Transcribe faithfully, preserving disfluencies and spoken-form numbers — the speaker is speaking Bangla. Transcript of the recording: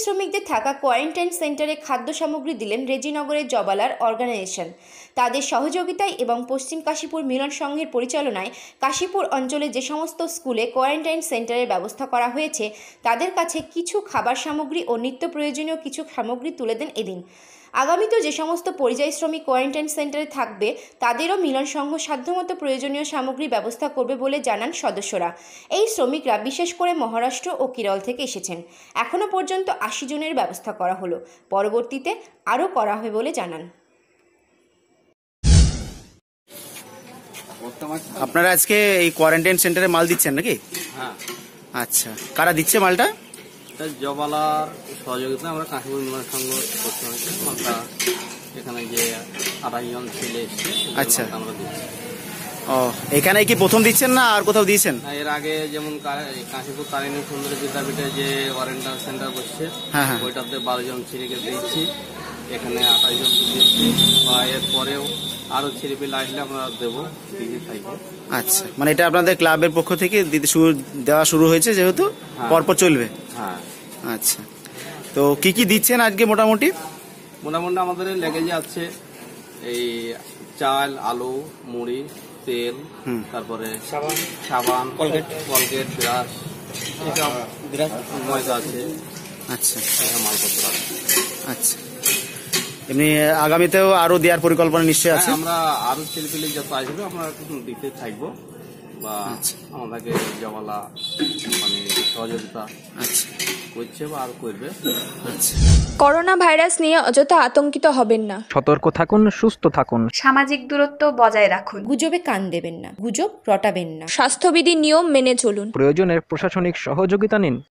শ্রমিকদের থাকা কোয়ারেন্টাইন সেন্টারে খাদ্য সামগ্রী দিলেন রেজিনগরের জবালার অর্গানাইজেশন। তাদের সহযোগিতায় এবং পশ্চিম কাশীপুর মিলন সংঘের পরিচালনায় কাশীপুর অঞ্চলে যে সমস্ত স্কুলে কোয়ারেন্টাইন সেন্টারের ব্যবস্থা করা হয়েছে তাদের কাছে কিছু খাবার সামগ্রী ও নিত্য প্রয়োজনীয় কিছু সামগ্রী তুলে দেন এদিন। আগামীতে যে সমস্ত পরিযায়ী শ্রমিক কোয়ারেন্টাইন সেন্টারে থাকবে তাদেরও মিলন সংঘ সাধ্যমতো প্রয়োজনীয় সামগ্রী ব্যবস্থা করবে বলে জানান সদস্যরা। এই শ্রমিকরা বিশেষ করে মহারাষ্ট্র ও কেরল থেকে এসেছেন। এখনও পর্যন্ত আশি জনের ব্যবস্থা করা হলো, পরবর্তীতে আরও করা হবে বলে জানান। আপনারা আজকে এই কোয়ারেন্টাইন সেন্টারে মাল দিচ্ছেন নাকি? হ্যাঁ। আচ্ছা, কারা দিচ্ছে মালটা? জবালার সহযোগিতা আমরা কাশীপুর মিলন সংঘ করতে হয়েছে। মালটা এখানে যে আড়াই জন ছেলে এসছে। আচ্ছা, আমরা দিচ্ছি। ও, এখানে কি প্রথম দিচ্ছেন না আর কোথাও দিয়েছেন? এর আগে যেমন কাশীপুর তারিণী সুন্দরী বিদ্যাপীঠে যে কোয়ারেন্টাইন সেন্টার বসছে, হ্যাঁ হ্যাঁ, ওইটাতে বারো জন ছেলেকে দিচ্ছি। এখানে আঠাশ জন দিচ্ছি, বা এর পরেও আরো ছেলেপিলে আসলে আমরা দেবো, দিতে থাকবো। আচ্ছা, মানে এটা আপনাদের ক্লাবের পক্ষ থেকে দিতে শুরু দেওয়া শুরু হয়েছে, যেহেতু পরপর চলবে। হ্যাঁ। আচ্ছা, তো কি কি দিচ্ছেন আজকে? মোটামুটি মোটামুটি আমাদের লেগে যাচ্ছে এই চাল, আলু, মুড়ি, তেল, তারপরে সাবান সাবান কলগেট কলগেট ব্রাশ, এসব ব্রাশ ময়দা আছে। আচ্ছা, মালপত্র আছে। আচ্ছা, এমনি আগামীতেও আরো দেওয়ার পরিকল্পনা নিশ্চয়ই আছে? আমরা আরো ছেলেপিলে যত আসবে আমরা দিতে থাকবো, বা আমাদেরকে জবালা মানে সহযোগিতা আচ্ছা করছে বা আর করবে। আচ্ছা, করোনা ভাইরাস নিয়ে অযথা আতঙ্কিত হবেন না, সতর্ক থাকুন, সুস্থ থাকুন, সামাজিক দূরত্ব বজায় রাখুন, গুজবে কান দেবেন না, গুজব রটাবেন না, স্বাস্থ্যবিধি নিয়ম মেনে চলুন, প্রয়োজনে প্রশাসনিক সহযোগিতা নিন।